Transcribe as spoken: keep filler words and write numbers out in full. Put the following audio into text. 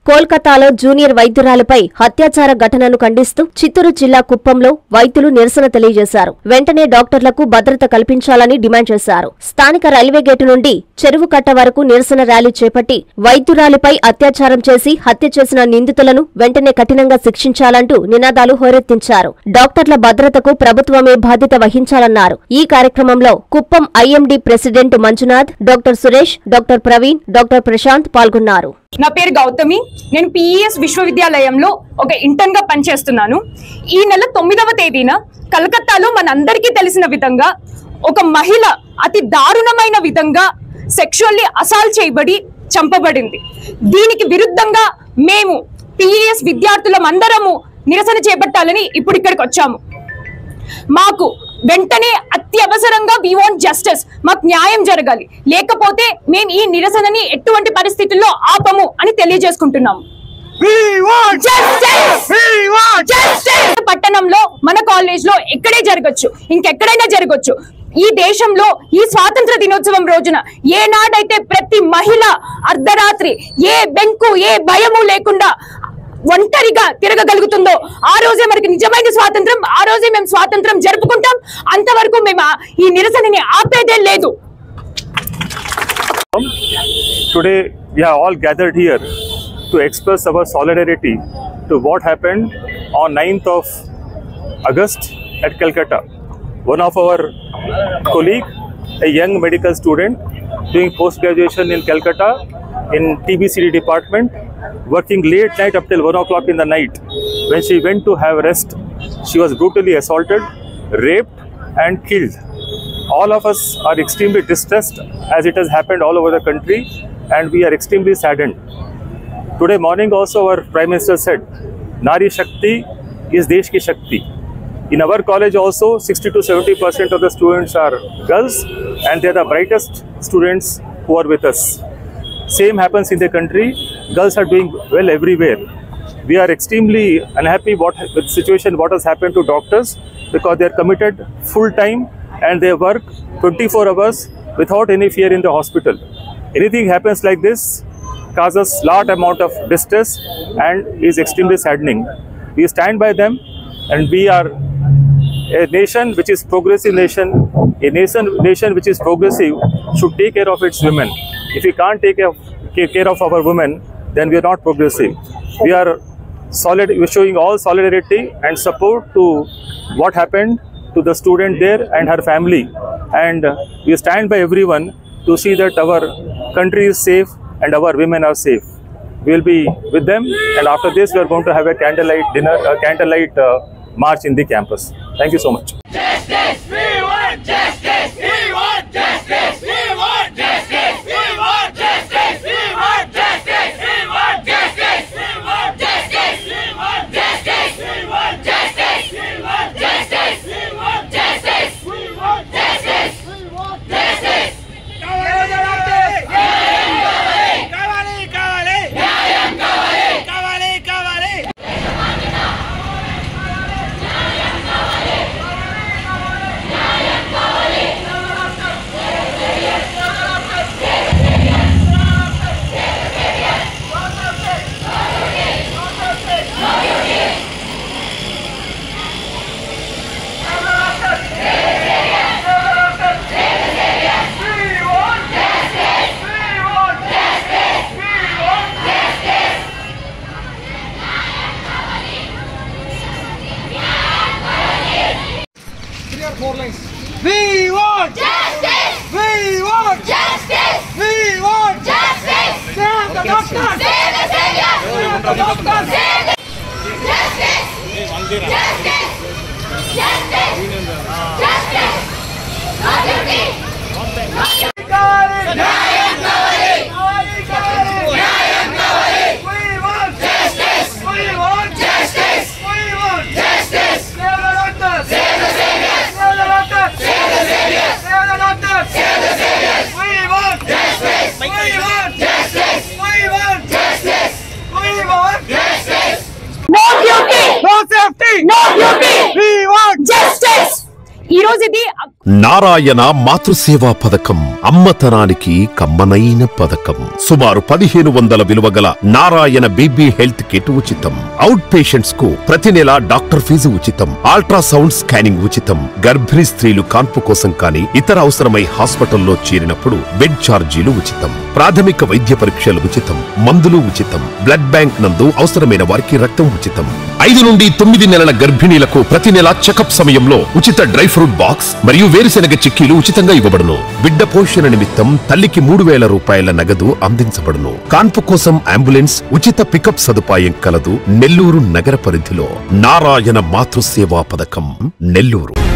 కోల్కతాలో జూనియర్ వైద్యురాలిపై అత్యాచార ఘటనను ఖండిస్తూ చిత్తూరు జిల్లా కుప్పంలో వైద్యులు నిరసన తెలియజేశారు. వెంటనే డాక్టర్లకు భద్రత కల్పించాలని డిమాండ్ చేశారు. స్థానిక రైల్వే గేటు నుండి చెరువు కట్ట వరకు నిరసన ర్యాలీ చేపట్టి వైద్యురాలిపై అత్యాచారం చేసి హత్య చేసిన నిందితులను వెంటనే కఠినంగా శిక్షించాలంటూ నినాదాలు హోరెత్తించారు. డాక్టర్ల భద్రతకు ప్రభుత్వమే బాధ్యత వహించాలన్నారు. ఈ కార్యక్రమంలో Kuppam IMD president Manjunath, doctor Suresh, doctor Praveen, doctor Prashanth పాల్గొన్నారు. నా పేరు గౌతమి. నేను పిఈఎస్ విశ్వవిద్యాలయంలో ఒక ఇంటర్న్ గా పనిచేస్తున్నాను. ఈ నెల తొమ్మిదవ తేదీన కలకత్తాలో మనందరికీ తెలిసిన విధంగా ఒక మహిళ అతి దారుణమైన విధంగా సెక్షువల్లీ అసాల్ట్ చేయబడి చంపబడింది. దీనికి విరుద్ధంగా మేము పిఈఎస్ విద్యార్థులం అందరము నిరసన చేపట్టాలని ఇప్పుడు ఇక్కడికి వచ్చాము. మాకు వెంటనే అత్యవసరంగా వి వాంట్ జస్టిస్, మాకు న్యాయం జరగాలి, లేకపోతే మేము ఈ నిరసనని ఎటువంటి పరిస్థితుల్లో ఆపము అని తెలియజేసుకుంటున్నాము. పట్టణంలో మన కాలేజ్ లో ఎక్కడే జరగచ్చు, ఇంకెక్కడైనా జరగచ్చు. ఈ దేశంలో ఈ స్వాతంత్ర దినోత్సవం రోజున ఏనాడైతే ప్రతి మహిళ అర్ధరాత్రి ఏ బెంకు ఏ భయము లేకుండా ఒంటరిగా తిరగగలుగుతుందో ఆ రోజే మనకి నిజమైన స్వాతంత్రం, ఆ రోజే మేము స్వాతంత్రం జరుపుకుంటాం. అంతవరకు మేము ఈ నిరసనని ఆపేదే లేదు. Today we are all gathered here to express our solidarity to what happened on ninth of August at Calcutta. One of our colleague, a young medical student doing post graduation in Calcutta in T B C D department, working late night up till one o'clock in the night. When she went to have rest, she was brutally assaulted, raped and killed. All of us are extremely distressed as it has happened all over the country, and we are extremely saddened. Today morning also our Prime Minister said, Nari Shakti is Desh Ki Shakti. In our college also sixty to seventy percent of the students are girls, and they are the brightest students who are with us. Same happens in the country. Girls are doing well everywhere. We are extremely unhappy what with the situation what has happened to doctors, because they are committed full time and they work twenty-four hours without any fear in the hospital. Anything happens like this causes lot amount of distress and is extremely saddening. We stand by them, and we are a nation which is progressive nation. A nation nation which is progressive should take care of its women. If we can't take care of our women, then we are not progressive. We are solid. We are showing all solidarity and support to what happened to the student there and her family, and we stand by everyone to see that our country is safe and our women are safe. We will be with them, and after this we are going to have a candlelight dinner, a candlelight uh, march in the campus. Thank you so much. Justice! We want justice! We want justice! We want justice! We want justice! We want justice! We want justice! We want justice! We want justice! We want justice! We want justice! We want justice! We want justice! We want justice! కావాలి కావాలి న్యాయం కావాలి కావాలి కావాలి Four lines. We want justice. We want justice. We want justice. Save the doctors. Save the savior. Save the doctors. Save the justice. Justice. Justice. Justice. No duty. No duty. న్యాయం కావాలి. న్యాయం కావాలి. We want justice. We want justice. We want justice. Save the doctors. Save the savior. Save the doctors. Save the savior. Save the doctors. Save the savior. We want justice. We want justice. We want justice. We want justice. No duty. No safety. No duty. We want justice. ఈ రోజు ఇది నారాయణ మాతృసేవా పథకం అమ్మతనానికి కమ్మనైన పథకం. సుమారు పదిహేను వందల విలువగల నారాయణ బేబీ హెల్త్ కిట్ ఉచితం. అవుట్ పేషెంట్స్ కు ప్రతి నెల డాక్టర్ ఫీజు ఉచితం. అల్ట్రాసౌండ్ స్కానింగ్ ఉచితం. గర్భిణీ స్త్రీలు కాన్పు కోసం కానీ ఇతర అవసరమై హాస్పిటల్లో చేరినప్పుడు బెడ్ ఛార్జీలు ఉచితం. ప్రాథమిక వైద్య పరీక్షలు ఉచితం. మందులు ఉచితం. బ్లడ్ బ్యాంక్ నందు అవసరమైన వారికి రక్తం ఉచితం. ఐదు నుండి తొమ్మిది నెలల గర్భిణీలకు ప్రతి నెల చెకప్ సమయంలో ఉచిత డ్రై ఫ్రూట్ బాక్స్ మరియు వేరుశెనగ చిక్కీలు ఉచితంగా ఇవ్వబడును. బిడ్డ పోషణ నిమిత్తం తల్లికి మూడు వేల రూపాయల నగదు అందించబడును. కాన్పు కోసం అంబులెన్స్ ఉచిత పికప్ సదుపాయం కలదు. నెల్లూరు నగర పరిధిలో నారాయణ మాతృసేవా పథకం, నెల్లూరు.